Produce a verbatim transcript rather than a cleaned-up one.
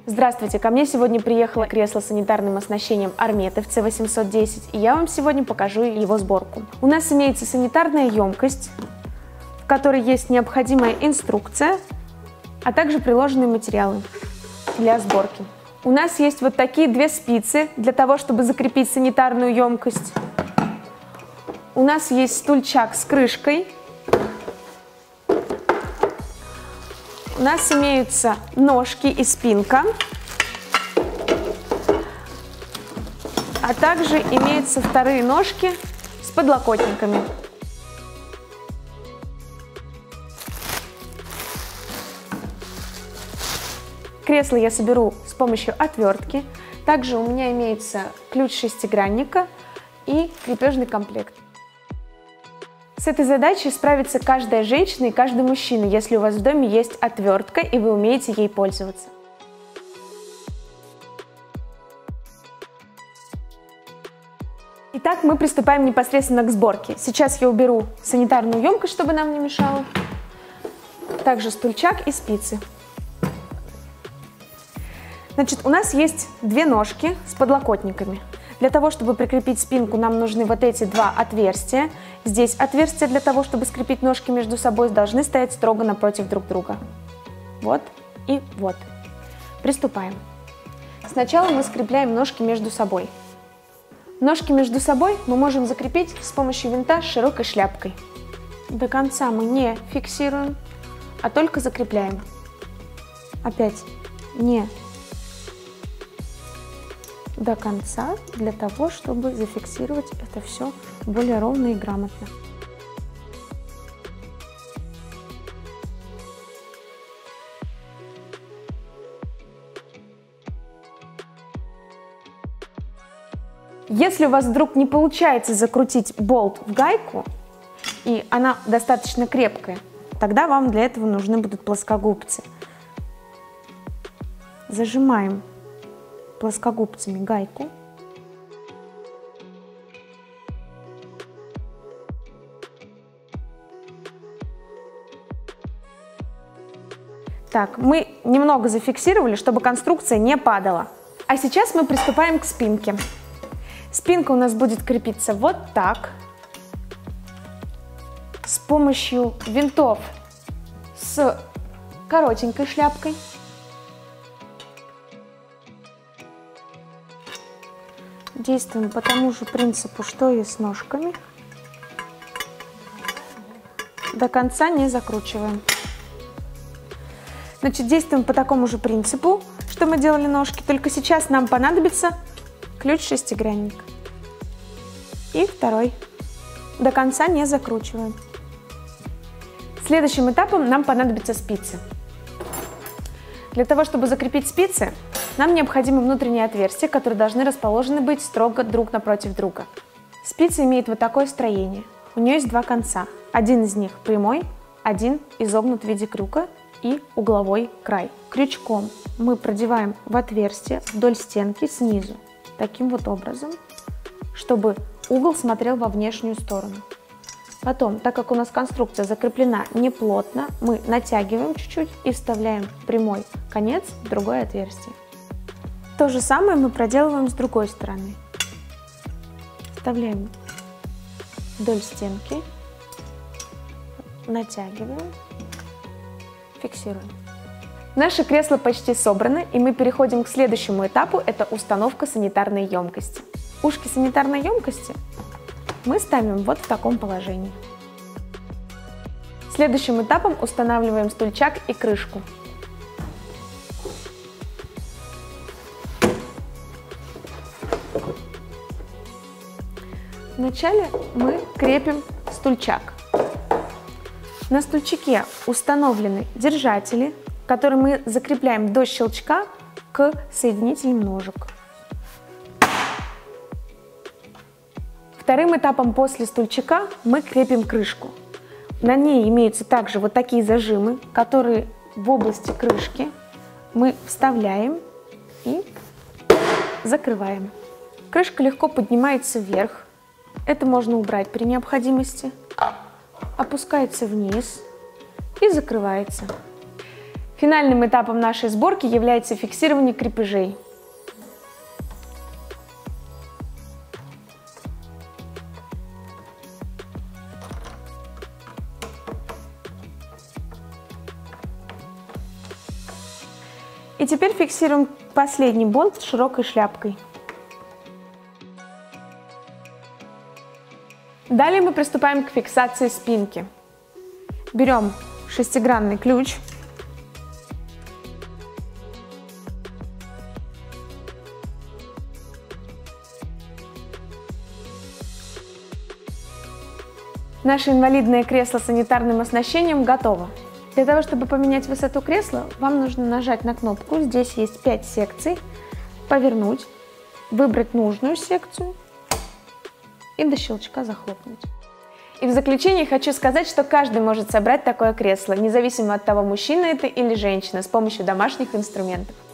Здравствуйте, ко мне сегодня приехало кресло с санитарным оснащением Армет эф цэ восемьсот десять, и я вам сегодня покажу его сборку. У нас имеется санитарная емкость, в которой есть необходимая инструкция, а также приложенные материалы для сборки. У нас есть вот такие две спицы для того, чтобы закрепить санитарную емкость. У нас есть стульчак с крышкой. У нас имеются ножки и спинка, а также имеются вторые ножки с подлокотниками. Кресло я соберу с помощью отвертки. Также у меня имеется ключ шестигранника и крепежный комплект. С этой задачей справится каждая женщина и каждый мужчина, если у вас в доме есть отвертка и вы умеете ей пользоваться. Итак, мы приступаем непосредственно к сборке. Сейчас я уберу санитарную емкость, чтобы нам не мешало. Также стульчак и спицы. Значит, у нас есть две ножки с подлокотниками. Для того, чтобы прикрепить спинку, нам нужны вот эти два отверстия. Здесь отверстия для того, чтобы скрепить ножки между собой, должны стоять строго напротив друг друга. Вот и вот. Приступаем. Сначала мы скрепляем ножки между собой. Ножки между собой мы можем закрепить с помощью винта с широкой шляпкой. До конца мы не фиксируем, а только закрепляем. Опять не до конца, для того, чтобы зафиксировать это все более ровно и грамотно. Если у вас вдруг не получается закрутить болт в гайку, и она достаточно крепкая, тогда вам для этого нужны будут плоскогубцы. Зажимаем плоскогубцами гайку. Так, мы немного зафиксировали, чтобы конструкция не падала. А сейчас мы приступаем к спинке. Спинка у нас будет крепиться вот так. С помощью винтов с коротенькой шляпкой. Действуем по тому же принципу, что и с ножками. До конца не закручиваем. Значит, действуем по такому же принципу, что мы делали ножки, только сейчас нам понадобится ключ-шестигранник. И второй. До конца не закручиваем. Следующим этапом нам понадобятся спицы. Для того, чтобы закрепить спицы, нам необходимы внутренние отверстия, которые должны расположены быть строго друг напротив друга. Спица имеет вот такое строение. У нее есть два конца. Один из них прямой, один изогнут в виде крюка и угловой край. Крючком мы продеваем в отверстие вдоль стенки снизу, таким вот образом, чтобы угол смотрел во внешнюю сторону. Потом, так как у нас конструкция закреплена неплотно, мы натягиваем чуть-чуть и вставляем прямой конец в другое отверстие. То же самое мы проделываем с другой стороны. Вставляем вдоль стенки, натягиваем, фиксируем. Наше кресло почти собрано, и мы переходим к следующему этапу, это установка санитарной емкости. Ушки санитарной емкости мы ставим вот в таком положении. Следующим этапом устанавливаем стульчак и крышку. Вначале мы крепим стульчак. На стульчике установлены держатели, которые мы закрепляем до щелчка к соединителям ножек. Вторым этапом после стульчика мы крепим крышку. На ней имеются также вот такие зажимы, которые в области крышки мы вставляем и закрываем. Крышка легко поднимается вверх. Это можно убрать при необходимости. Опускается вниз и закрывается. Финальным этапом нашей сборки является фиксирование крепежей. И теперь фиксируем последний болт широкой шляпкой. Далее мы приступаем к фиксации спинки. Берем шестигранный ключ. Наше инвалидное кресло с санитарным оснащением готово. Для того, чтобы поменять высоту кресла, вам нужно нажать на кнопку. Здесь есть пять секций. Повернуть, выбрать нужную секцию и до щелчка захлопнуть. И в заключение хочу сказать, что каждый может собрать такое кресло, независимо от того, мужчина это или женщина, с помощью домашних инструментов.